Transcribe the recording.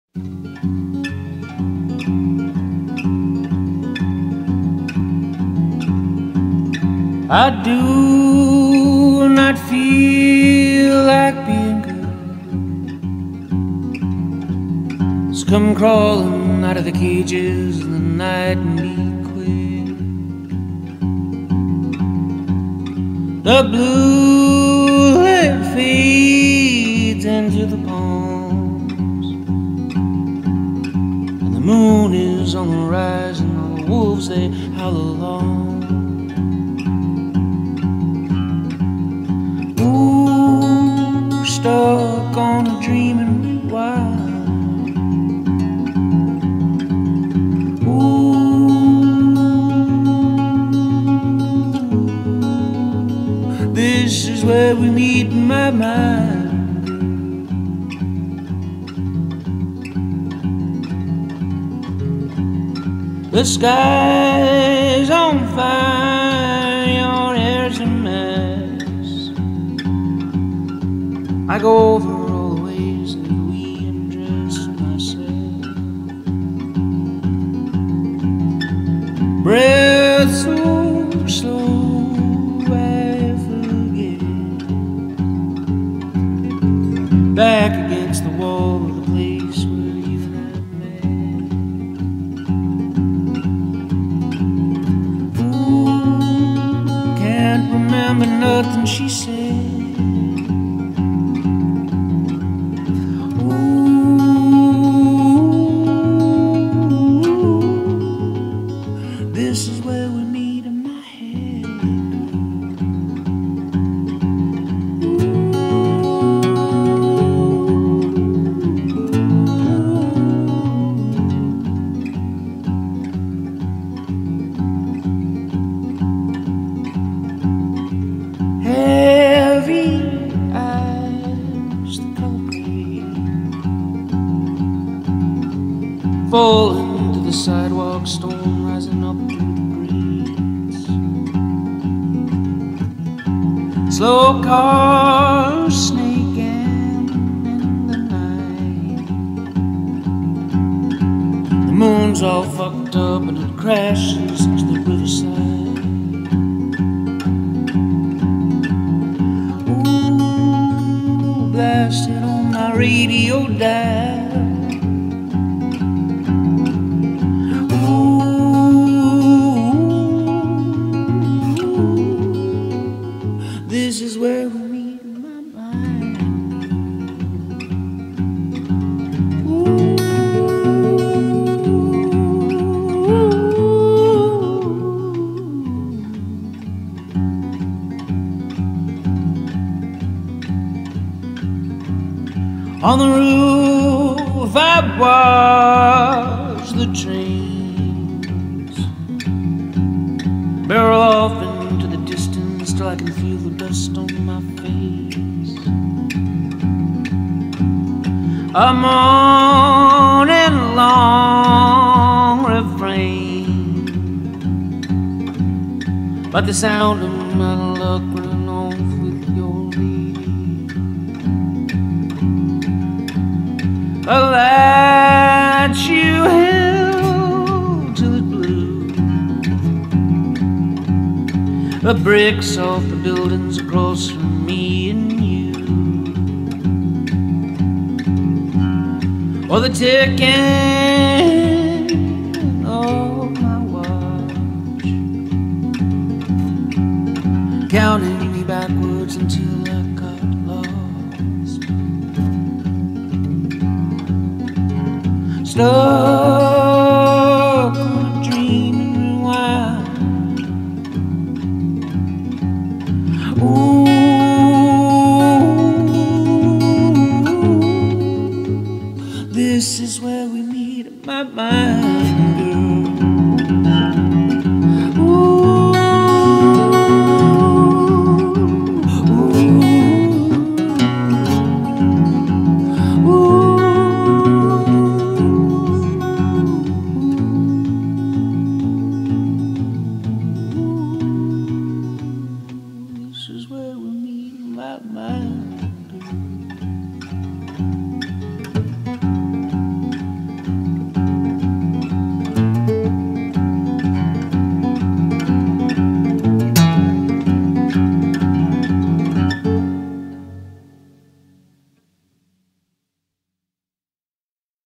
I do not feel like being good. So come crawling out of the cages in the night and be quick. The blue light fades into the palms, and the moon is on the rise, and all the wolves they howl along. Stuck on a dream and rewind. Ooh, this is where we meet in my mind. The sky's on fire, your hair's a mess. I go over all the ways that we undress myself. Breath so slow I forget. Back against the wall of the place where you and I met. Ooh, can't remember nothing she said. This is where we meet in my head. Heavy eyes, the color gray, falling to the sidewalk, storm rising up through the grates. Slow cars snaking in the night. The moon's all fucked up and it crashes into the riverside. Ooh, blasted on my radio dial. This is where we meet in my mind. Ooh. On the roof I watch the trains barrel off into the distance till I can feel the dust on my face. A morning long refrain, but the sound of my luck running off with your lead. A light you held till it blew. The bricks off the buildings across from me and you, or the ticking of my watch, counting me backwards until I got lost. Stuck on a dream and rewind. Ooh, this is where we meet in my mind.